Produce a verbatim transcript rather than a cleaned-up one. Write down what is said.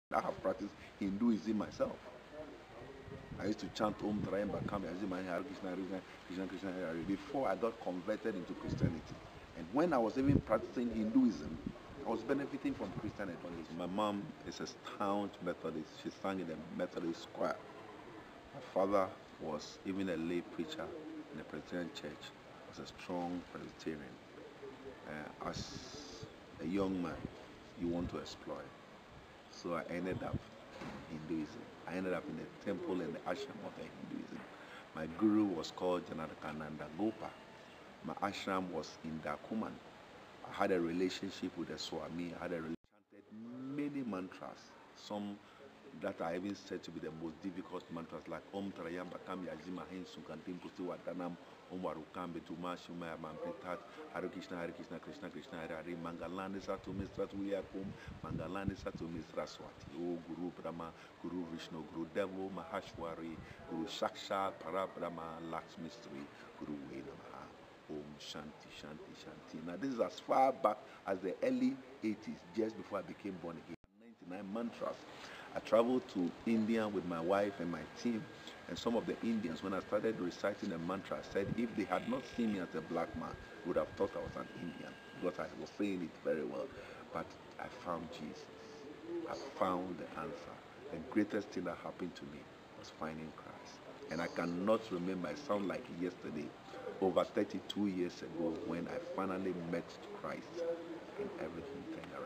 I have practiced Hinduism myself. I used to chant Om Trayamba Kami Azimani Hare Krishna Hare Krishna Krishna Krishna Hare Hare before I got converted into Christianity. And when I was even practicing Hinduism, I was benefiting from Christianity. My mom is a staunch Methodist. She sang in the Methodist choir. My father was even a lay preacher in the Presbyterian church. Was a strong Presbyterian. Uh, as a young man, you want to explore. So I ended up in Hinduism. I ended up in the temple and the ashram of the Hinduism. My guru was called Janadakananda Gopa. My ashram was in Dakuman. I had a relationship with the Swami. I had a chanted many mantras. Some that are even said to be the most difficult mantras like Om Trayamba Kam Yajima Hin Sukantim Pusti Watanam Om Warukambe Tuma Shumaya Mampitat Hare Krishna Hare Krishna Krishna Krishna Hare Hare Mangalani Satu Mistra Tuyakum Mangalani Satu Mistra Swati O Guru Brahma Guru Vishnu Guru Devo Mahashwari Guru Sakshat Parabrahma Lakshmi Mystery Guru Vedamaha Om Shanti Shanti Shanti. Now this is as far back as the early eighties, just before I became born again. ninety-nine mantras. I traveled to India with my wife and my team, and some of the Indians, when I started reciting the mantra, said if they had not seen me as a black man, would have thought I was an Indian because I was saying it very well. But I found Jesus. I found the answer. The greatest thing that happened to me was finding Christ. And I cannot remember, it sounds like yesterday, over thirty-two years ago, when I finally met Christ and everything turned